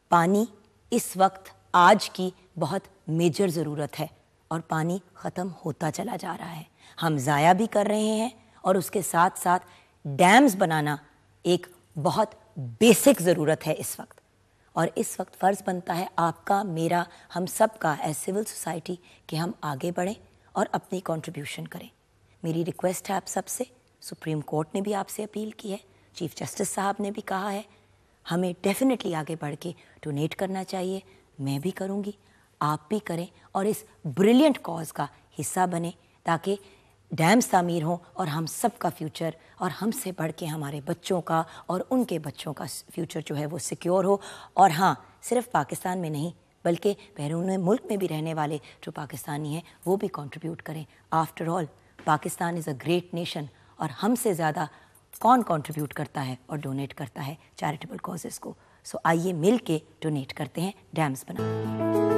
پانی اس وقت آج کی بہت میجر ضرورت ہے اور پانی ختم ہوتا چلا جا رہا ہے. ہم ضائع بھی کر رہے ہیں اور اس کے ساتھ ساتھ ڈیمز بنانا ایک بہت بیسک ضرورت ہے اس وقت. اور اس وقت فرض بنتا ہے آپ کا، میرا، ہم سب کا ایز سول سوسائٹی کہ ہم آگے بڑھیں اور اپنی کنٹریبیوشن کریں. میری ریکویسٹ ہے آپ سب سے، سپریم کورٹ نے بھی آپ سے اپیل کی ہے، چیف جسٹس صاحب نے بھی کہا ہے، ہمیں ڈیفینیٹلی آگے بڑھ کے ڈونیٹ کرنا چاہیے. میں بھی کروں گی، آپ بھی کریں اور اس بریلینٹ کاز کا حصہ بنیں تاکہ ڈیمز تعمیر ہوں اور ہم سب کا فیوچر اور ہم سے بڑھ کے ہمارے بچوں کا اور ان کے بچوں کا فیوچر جو ہے وہ سیکیور ہو. اور ہاں، صرف پاکستان میں نہیں بلکہ بیرون ملک میں بھی رہنے والے جو پاکستانی ہیں وہ بھی کنٹریبیوٹ کریں. After all Pakistan is a great nation اور ہم سے زیادہ کون کنٹریبیوٹ کرتا ہے اور ڈونیٹ کرتا ہے چیریٹیبل کازز کو. سو آئیے مل کے ڈونیٹ کرتے ہیں ڈیمز بنانے.